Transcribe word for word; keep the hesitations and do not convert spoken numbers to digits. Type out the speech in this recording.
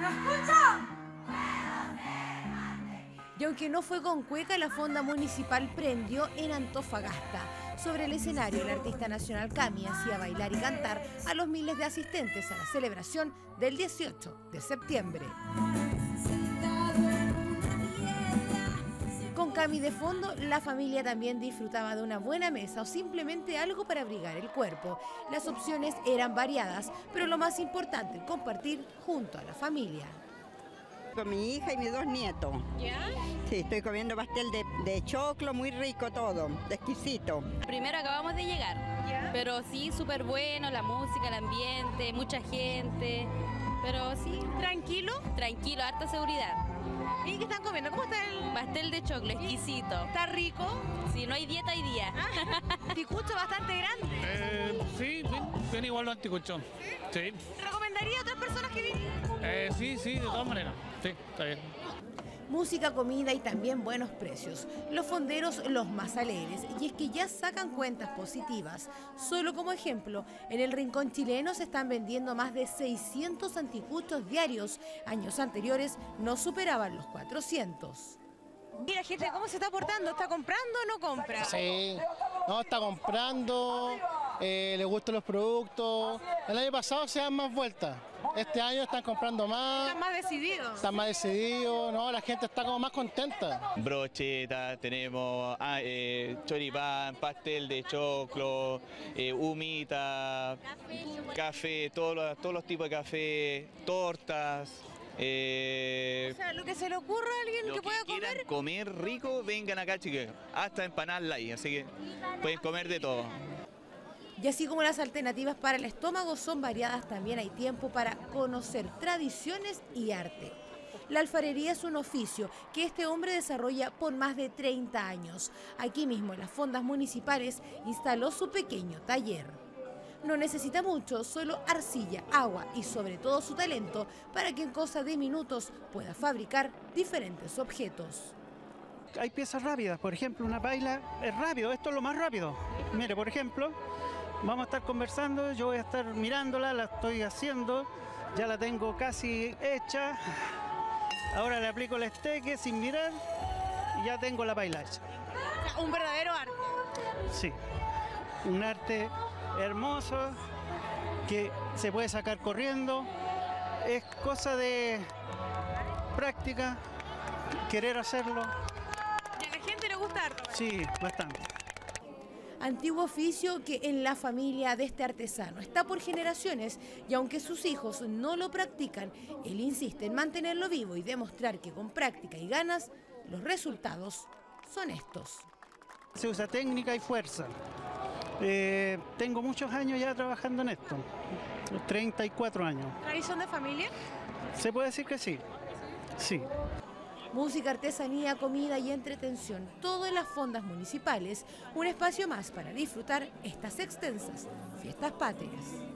¿Lo escucho? Y aunque no fue con cueca, la fonda municipal prendió en Antofagasta. Sobre el escenario, el artista nacional Cami hacía bailar y cantar a los miles de asistentes a la celebración del dieciocho de septiembre. Con Cami de fondo, la familia también disfrutaba de una buena mesa o simplemente algo para abrigar el cuerpo. Las opciones eran variadas, pero lo más importante, compartir junto a la familia. Con mi hija y mis dos nietos. ¿Ya? Sí, estoy comiendo pastel de, de choclo, muy rico todo, exquisito. Primero acabamos de llegar, ¿Ya? pero sí, súper bueno, la música, el ambiente, mucha gente, pero sí, ¿Tranquilo? tranquilo, harta seguridad. ¿Y qué están comiendo? ¿Cómo está el...? Pastel de choclo, exquisito. ¿Está rico? Si no hay dieta, hay día. Ticucho bastante grande. Eh, sí, bien, bien igual los anticuchos. Sí. ¿Recomendaría a otras personas que vinieran? Eh, sí, sí, de todas maneras. Sí, está bien. Música, comida y también buenos precios. Los fonderos los más alegres, y es que ya sacan cuentas positivas. Solo como ejemplo, en el Rincón Chileno se están vendiendo más de seiscientos anticuchos diarios. Años anteriores no superaban los cuatrocientos. ¿Y la gente cómo se está portando? ¿Está comprando o no compra? Sí, no, está comprando, eh, le gustan los productos. El año pasado se dan más vueltas, este año están comprando más, ¿Están más decididos? están más decididos, no, la gente está como más contenta. Brocheta, tenemos ah, eh, choripán, pastel de choclo, eh, humita, café, todos los, todos los tipos de café, tortas. Eh, O sea, lo que se le ocurra a alguien lo que pueda quieran comer. comer rico, vengan acá, chiquillos. Hasta empanadas hay, así que pueden comer de todo. Y así como las alternativas para el estómago son variadas, también hay tiempo para conocer tradiciones y arte. La alfarería es un oficio que este hombre desarrolla por más de treinta años. Aquí mismo, en las fondas municipales, instaló su pequeño taller. No necesita mucho, solo arcilla, agua y sobre todo su talento para que en cosa de minutos pueda fabricar diferentes objetos. Hay piezas rápidas, por ejemplo, una paila es rápido, esto es lo más rápido. Mire, por ejemplo, vamos a estar conversando, yo voy a estar mirándola, la estoy haciendo, ya la tengo casi hecha. Ahora le aplico el esteque sin mirar y ya tengo la paila hecha. O sea, un verdadero arte. Sí, un arte hermoso que se puede sacar corriendo, es cosa de práctica, querer hacerlo. Y a la gente le gusta harto. Sí, bastante. Antiguo oficio que en la familia de este artesano está por generaciones, y aunque sus hijos no lo practican, él insiste en mantenerlo vivo y demostrar que con práctica y ganas los resultados son estos. Se usa técnica y fuerza. Eh, tengo muchos años ya trabajando en esto, treinta y cuatro años. ¿Tradición de familia? Se puede decir que sí, sí. Música, artesanía, comida y entretención, todo en las fondas municipales, un espacio más para disfrutar estas extensas fiestas patrias.